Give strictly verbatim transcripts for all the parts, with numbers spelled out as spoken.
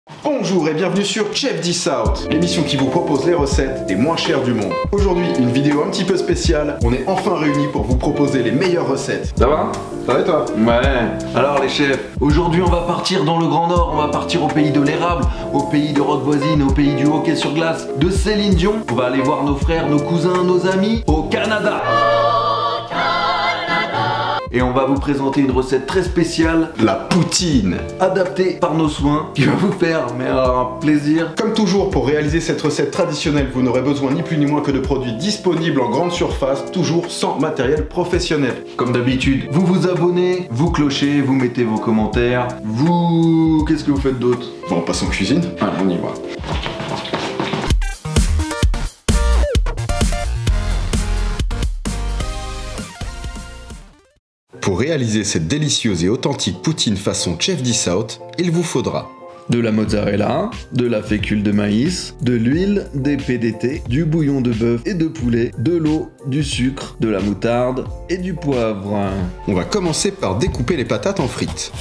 Bonjour et bienvenue sur Chef This Out, l'émission qui vous propose les recettes les moins chères du monde. Aujourd'hui, une vidéo un petit peu spéciale. On est enfin réunis pour vous proposer les meilleures recettes. Ça va? Ça va et toi? Ouais. Alors les chefs, aujourd'hui on va partir dans le Grand Nord, on va partir au pays de l'érable, au pays de Rock Voisine, au pays du hockey sur glace, de Céline Dion. On va aller voir nos frères, nos cousins, nos amis au Canada. Et on va vous présenter une recette très spéciale, la poutine, adaptée par nos soins, qui va vous faire mais un plaisir. Comme toujours, pour réaliser cette recette traditionnelle, vous n'aurez besoin ni plus ni moins que de produits disponibles en grande surface, toujours sans matériel professionnel. Comme d'habitude, vous vous abonnez, vous clochez, vous mettez vos commentaires, vous... Qu'est-ce que vous faites d'autre? Bon, on passe en cuisine. Allez, on y va. Pour réaliser cette délicieuse et authentique poutine façon Chef This Out, il vous faudra de la mozzarella, de la fécule de maïs, de l'huile, des P D T, du bouillon de bœuf et de poulet, de l'eau, du sucre, de la moutarde et du poivre. On va commencer par découper les patates en frites.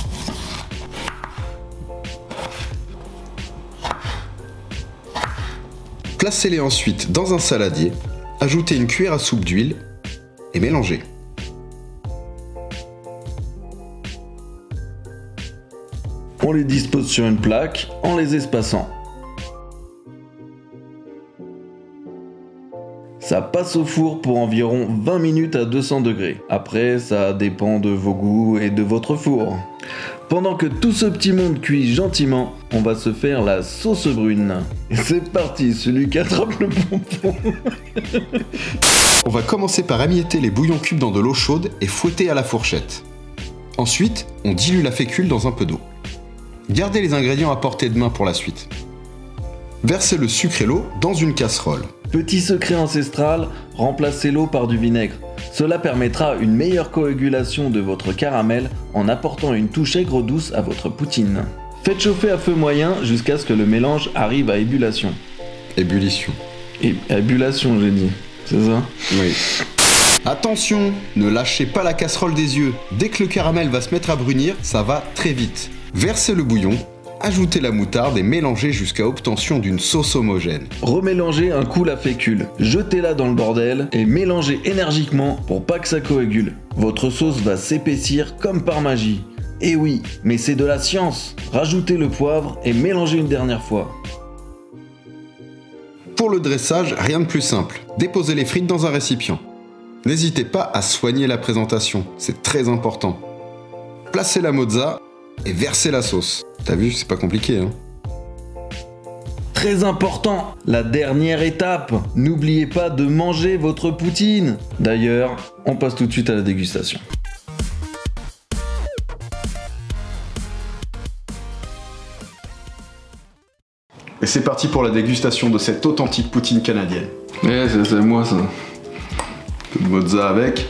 Placez-les ensuite dans un saladier, ajoutez une cuillère à soupe d'huile et mélangez. On les dispose sur une plaque en les espaçant. Ça passe au four pour environ vingt minutes à deux cents degrés. Après, ça dépend de vos goûts et de votre four. Pendant que tout ce petit monde cuit gentiment, on va se faire la sauce brune. C'est parti, celui qui attrape le pompon. On va commencer par émietter les bouillons cubes dans de l'eau chaude et fouetter à la fourchette. Ensuite, on dilue la fécule dans un peu d'eau. Gardez les ingrédients à portée de main pour la suite. Versez le sucre et l'eau dans une casserole. Petit secret ancestral, remplacez l'eau par du vinaigre. Cela permettra une meilleure coagulation de votre caramel en apportant une touche aigre-douce à votre poutine. Faites chauffer à feu moyen jusqu'à ce que le mélange arrive à ébullition. Ébullition. Et ébullition, j'ai dit. C'est ça? Oui. Attention, ne lâchez pas la casserole des yeux. Dès que le caramel va se mettre à brunir, ça va très vite. Versez le bouillon, ajoutez la moutarde et mélangez jusqu'à obtention d'une sauce homogène. Remélangez un coup la fécule, jetez-la dans le bordel et mélangez énergiquement pour pas que ça coagule. Votre sauce va s'épaissir comme par magie. Et oui, mais c'est de la science. Rajoutez le poivre et mélangez une dernière fois. Pour le dressage, rien de plus simple. Déposez les frites dans un récipient. N'hésitez pas à soigner la présentation, c'est très important. Placez la mozza et versez la sauce. T'as vu, c'est pas compliqué, hein? Très important, la dernière étape, n'oubliez pas de manger votre poutine. D'ailleurs, on passe tout de suite à la dégustation. Et c'est parti pour la dégustation de cette authentique poutine canadienne. Eh, c'est moi ça. Un peu de mozza avec.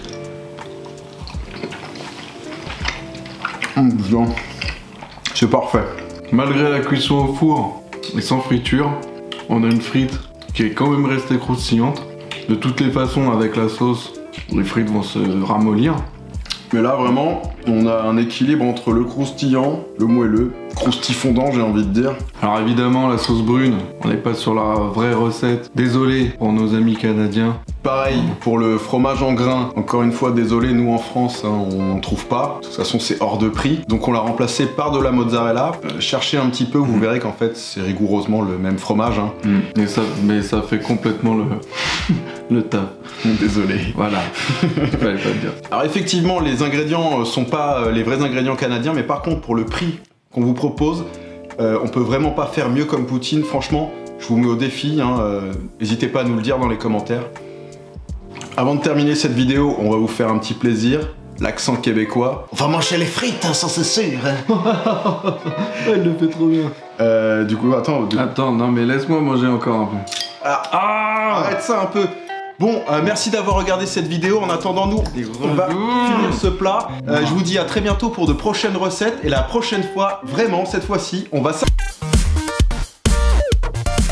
Mmh, bon. C'est parfait. Malgré la cuisson au four et sans friture, on a une frite qui est quand même restée croustillante. De toutes les façons, avec la sauce, les frites vont se ramollir. Mais là, vraiment, on a un équilibre entre le croustillant, le moelleux, croustifondant, j'ai envie de dire. Alors évidemment, la sauce brune, on n'est pas sur la vraie recette. Désolé pour nos amis canadiens. Pareil pour le fromage en grains. Encore une fois, désolé, nous en France, hein, on n'en trouve pas. De toute façon, c'est hors de prix. Donc on l'a remplacé par de la mozzarella. Euh, cherchez un petit peu, vous mmh. verrez qu'en fait, c'est rigoureusement le même fromage. Hein. Mmh. Et ça, mais ça fait complètement le, le taf. Désolé. Voilà. Je fallait pas le dire. Alors effectivement, les ingrédients sont pas les vrais ingrédients canadiens, mais par contre, pour le prix qu'on vous propose, euh, on peut vraiment pas faire mieux comme poutine. Franchement, je vous mets au défi. Hein, euh, n'hésitez pas à nous le dire dans les commentaires. Avant de terminer cette vidéo, on va vous faire un petit plaisir. L'accent québécois. On va manger les frites, hein, ça c'est sûr. Hein. Elle le fait trop bien. Euh, du coup, attends. Du... Attends, non mais laisse-moi manger encore un peu. Ah, ah, arrête ça un peu. Bon, euh, merci d'avoir regardé cette vidéo. En attendant, nous, on va finir ce plat. Euh, je vous dis à très bientôt pour de prochaines recettes. Et la prochaine fois, vraiment, cette fois-ci, on va...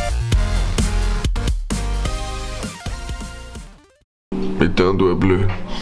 Mettez un doigt bleu.